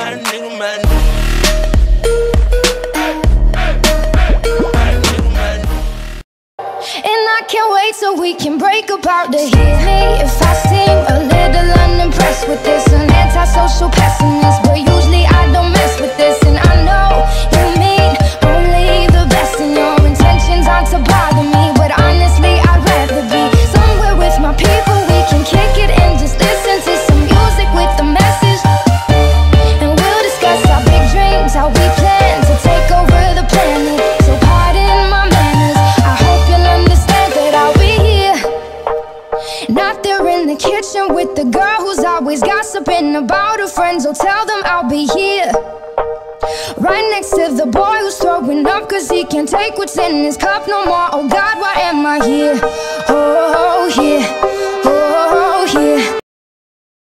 nigga, my And I can't wait till we can break apart to hear me if I seem a little unimpressed with this. An antisocial pessimist, but usually I don't mess with this. And I know you mean only the best, and your intentions aren't to bother me. But honestly, I'd rather be somewhere with my people. We can kick it and just listen to some music with a message. And we'll discuss our big dreams, how we plan to take over the planet. So pardon my manners, I hope you'll understand that I'll be here. Not there in the kitchen with the girl who's always gossiping about her friends. Oh, tell them I'll be here, right next to the boy who's throwing up cause he can't take what's in his cup no more. Oh God, why am I here? Oh, here.